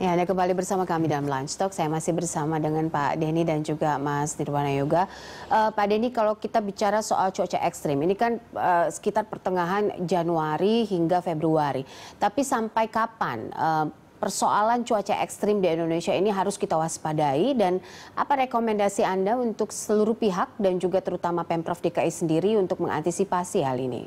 Ya, Anda kembali bersama kami dalam Lunch Talk. Saya masih bersama dengan Pak Denny dan juga Mas Nirwana Yoga. Pak Denny, kalau kita bicara soal cuaca ekstrim, ini kan sekitar pertengahan Januari hingga Februari. Tapi sampai kapan persoalan cuaca ekstrim di Indonesia ini harus kita waspadai, dan apa rekomendasi Anda untuk seluruh pihak dan juga terutama Pemprov DKI sendiri untuk mengantisipasi hal ini?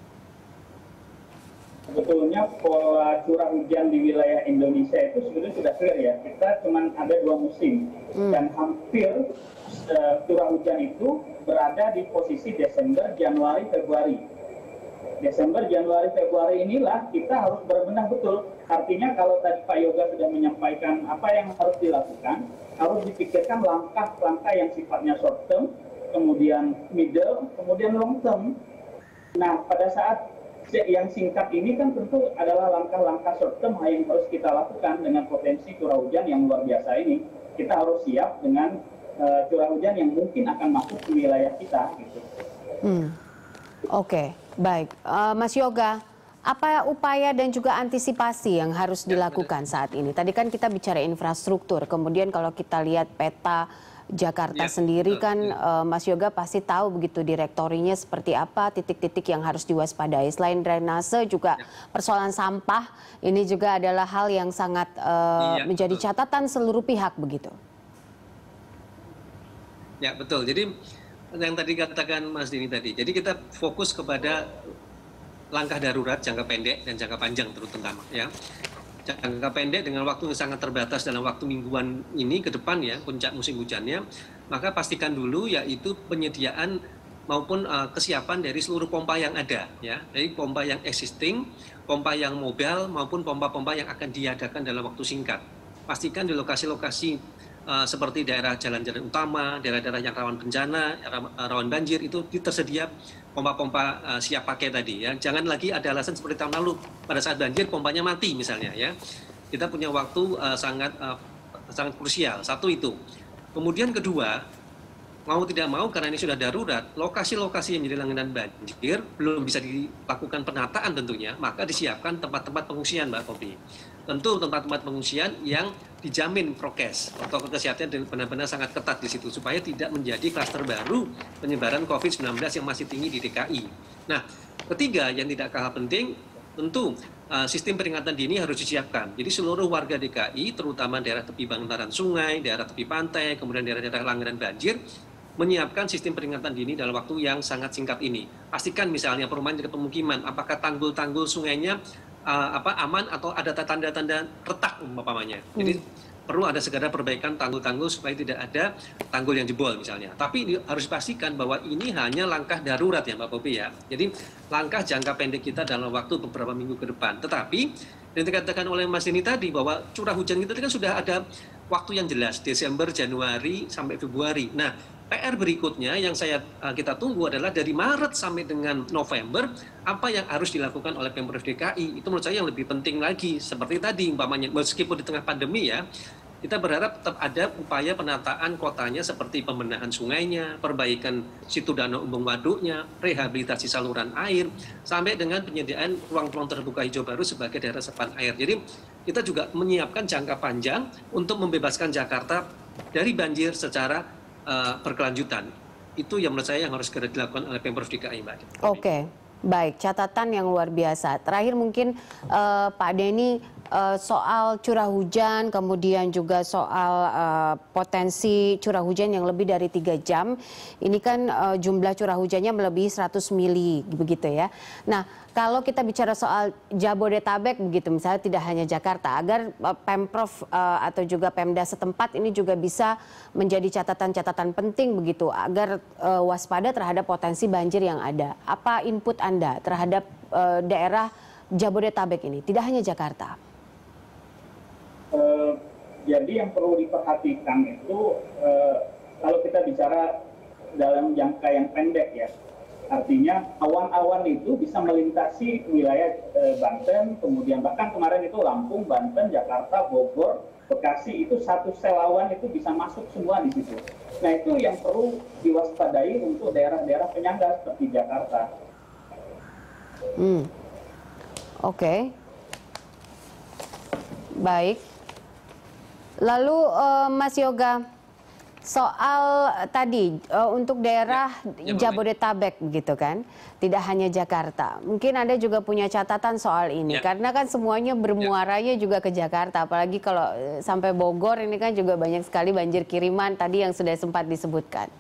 Sebetulnya pola curah hujan di wilayah Indonesia itu sebenarnya sudah clear ya. Kita cuma ada 2 musim dan hampir curah hujan itu berada di posisi Desember, Januari, Februari. Desember, Januari, Februari inilah kita harus berbenah betul. Artinya kalau tadi Pak Yoga sudah menyampaikan apa yang harus dilakukan, harus dipikirkan langkah-langkah yang sifatnya short term, kemudian middle, kemudian long term. Nah, pada saat yang singkat ini kan tentu adalah langkah-langkah short term yang harus kita lakukan dengan potensi curah hujan yang luar biasa ini. Kita harus siap dengan curah hujan yang mungkin akan masuk ke wilayah kita. Gitu. Oke, baik. Mas Yoga, apa upaya dan juga antisipasi yang harus dilakukan saat ini? Tadi kan kita bicara infrastruktur, kemudian kalau kita lihat peta Jakarta sendiri kan Mas Yoga pasti tahu begitu direktorinya seperti apa, titik-titik yang harus diwaspadai. Selain drainase juga persoalan sampah ini juga adalah hal yang sangat menjadi catatan seluruh pihak begitu. Ya betul, jadi yang tadi katakan Mas Dini tadi, jadi kita fokus kepada langkah darurat jangka pendek dan jangka panjang terutama ya. Jangka pendek dengan waktu yang sangat terbatas dalam waktu mingguan ini ke depan ya, puncak musim hujannya, maka pastikan dulu yaitu penyediaan maupun kesiapan dari seluruh pompa yang ada ya, dari pompa yang existing, pompa yang mobile maupun pompa-pompa yang akan diadakan dalam waktu singkat. Pastikan di lokasi-lokasi seperti daerah jalan-jalan utama, daerah-daerah yang rawan bencana, rawan banjir itu tersedia pompa-pompa siap pakai tadi ya. Jangan lagi ada alasan seperti tahun lalu pada saat banjir pompanya mati misalnya ya. Kita punya waktu sangat krusial. Satu itu. Kemudian kedua, mau tidak mau karena ini sudah darurat, lokasi-lokasi yang menjadi langganan banjir belum bisa dilakukan penataan tentunya, maka disiapkan tempat-tempat pengungsian Mbak Popi. Tentu tempat-tempat pengungsian yang dijamin prokes, protokol kesehatan benar-benar sangat ketat di situ supaya tidak menjadi klaster baru penyebaran COVID-19 yang masih tinggi di DKI. Nah, ketiga yang tidak kalah penting, tentu sistem peringatan dini harus disiapkan. Jadi seluruh warga DKI, terutama daerah tepi bantaran sungai, daerah tepi pantai, kemudian daerah-daerah langganan banjir, menyiapkan sistem peringatan dini dalam waktu yang sangat singkat ini. Pastikan misalnya perumahan dekat pemukiman, apakah tanggul-tanggul sungainya aman atau ada tanda-tanda retak umpamanya. Jadi perlu ada segera perbaikan tanggul-tanggul supaya tidak ada tanggul yang jebol misalnya. Tapi harus dipastikan bahwa ini hanya langkah darurat ya Mbak Popi ya. Jadi langkah jangka pendek kita dalam waktu beberapa minggu ke depan. Tetapi yang dikatakan oleh Mas Dini tadi bahwa curah hujan kita kan sudah ada waktu yang jelas, Desember, Januari sampai Februari. Nah, PR berikutnya yang kita tunggu adalah dari Maret sampai dengan November, apa yang harus dilakukan oleh Pemprov DKI. Itu menurut saya yang lebih penting lagi. Seperti tadi umpamanya, meskipun di tengah pandemi ya, kita berharap tetap ada upaya penataan kotanya seperti pembenahan sungainya, perbaikan situ danau embung waduknya, rehabilitasi saluran air, sampai dengan penyediaan ruang-ruang terbuka hijau baru sebagai daerah resapan air. Jadi kita juga menyiapkan jangka panjang untuk membebaskan Jakarta dari banjir secara berkelanjutan. Itu yang menurut saya yang harus segera dilakukan oleh Pemprov DKI, Mbak. Oke, baik, catatan yang luar biasa. Terakhir mungkin Pak Denny, soal curah hujan, kemudian juga soal potensi curah hujan yang lebih dari 3 jam. Ini kan jumlah curah hujannya melebihi 100 mili, begitu ya. Nah, kalau kita bicara soal Jabodetabek begitu, misalnya tidak hanya Jakarta, agar Pemprov atau juga Pemda setempat ini juga bisa menjadi catatan-catatan penting begitu, agar waspada terhadap potensi banjir yang ada. Apa input Anda terhadap daerah Jabodetabek ini, tidak hanya Jakarta? Jadi yang perlu diperhatikan itu kalau kita bicara dalam jangka yang pendek ya, artinya awan-awan itu bisa melintasi wilayah Banten, kemudian bahkan kemarin itu Lampung, Banten, Jakarta, Bogor, Bekasi, itu satu sel awan itu bisa masuk semua di situ. Nah itu yang perlu diwaspadai untuk daerah-daerah penyangga seperti Jakarta. Oke. Baik. Lalu Mas Yoga, soal tadi untuk daerah Jabodetabek begitu kan, tidak hanya Jakarta. Mungkin Anda juga punya catatan soal ini, karena kan semuanya bermuaranya juga ke Jakarta. Apalagi kalau sampai Bogor ini kan juga banyak sekali banjir kiriman tadi yang sudah sempat disebutkan.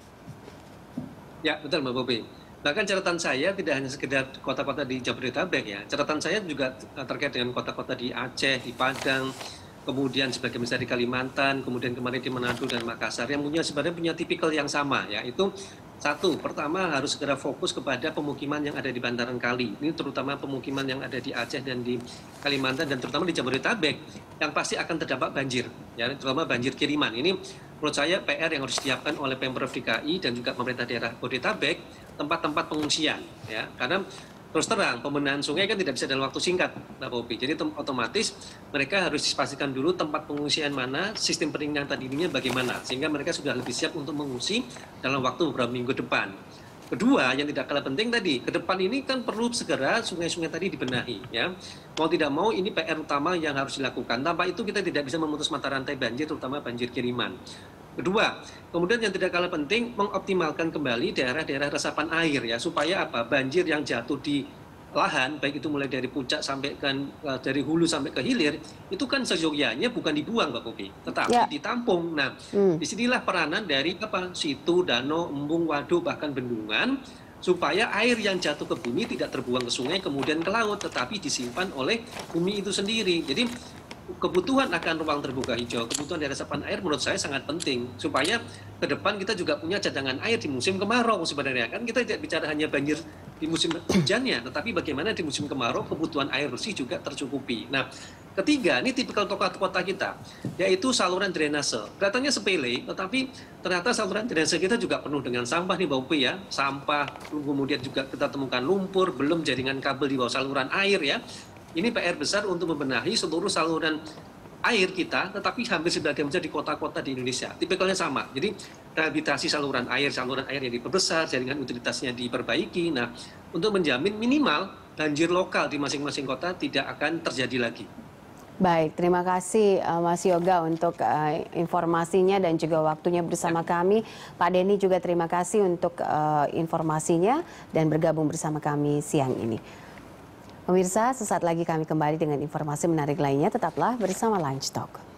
Ya betul Mbak Bobi. Bahkan catatan saya tidak hanya sekedar kota-kota di Jabodetabek ya. Catatan saya juga terkait dengan kota-kota di Aceh, di Padang, kemudian sebagai besar di Kalimantan, kemudian kemarin di Manado dan Makassar yang sebenarnya punya tipikal yang sama ya. Itu satu, pertama harus segera fokus kepada pemukiman yang ada di bantaran kali. Ini terutama pemukiman yang ada di Aceh dan di Kalimantan dan terutama di Jabodetabek yang pasti akan terdampak banjir, ya, terutama banjir kiriman. Ini menurut saya PR yang harus disiapkan oleh Pemprov DKI dan juga pemerintah daerah Jabodetabek, tempat-tempat pengungsian, ya, karena terus terang, pembenahan sungai kan tidak bisa dalam waktu singkat, Mbak Bobi. Jadi otomatis mereka harus dipastikan dulu tempat pengungsian mana, sistem peringatan dininya bagaimana, sehingga mereka sudah lebih siap untuk mengungsi dalam waktu beberapa minggu depan. Kedua, yang tidak kalah penting tadi, ke depan ini kan perlu segera sungai-sungai tadi dibenahi, ya. Mau tidak mau ini PR utama yang harus dilakukan. Tanpa itu kita tidak bisa memutus mata rantai banjir, terutama banjir kiriman. Kedua, kemudian yang tidak kalah penting mengoptimalkan kembali daerah-daerah resapan air ya, supaya apa? Banjir yang jatuh di lahan, baik itu mulai dari puncak sampai dari hulu sampai ke hilir, itu kan seyogyanya bukan dibuang Mbak Bobi, tetapi ditampung. Nah, disinilah peranan dari situ, danau, embung, waduk, bahkan bendungan, supaya air yang jatuh ke bumi tidak terbuang ke sungai kemudian ke laut, tetapi disimpan oleh bumi itu sendiri. Jadi kebutuhan akan ruang terbuka hijau, kebutuhan dari resapan air menurut saya sangat penting supaya ke depan kita juga punya cadangan air di musim kemarau sebenarnya. Kan kita tidak bicara hanya banjir di musim hujannya, tetapi bagaimana di musim kemarau kebutuhan air bersih juga tercukupi. Nah, ketiga, ini tipikal kota kita, yaitu saluran drainase. Kelihatannya sepele, tetapi ternyata saluran drainase kita juga penuh dengan sampah nih Mbak Upi ya. Sampah, kemudian juga kita temukan lumpur, belum jaringan kabel di bawah saluran air ya. Ini PR besar untuk membenahi seluruh saluran air kita, tetapi hampir sebagian besar di kota-kota di Indonesia. Tipikalnya sama. Jadi rehabilitasi saluran air yang diperbesar, jaringan utilitasnya diperbaiki. Nah, untuk menjamin minimal banjir lokal di masing-masing kota tidak akan terjadi lagi. Baik, terima kasih Mas Yoga untuk informasinya dan juga waktunya bersama kami. Pak Denny juga terima kasih untuk informasinya dan bergabung bersama kami siang ini. Pemirsa, sesaat lagi kami kembali dengan informasi menarik lainnya. Tetaplah bersama Lunch Talk.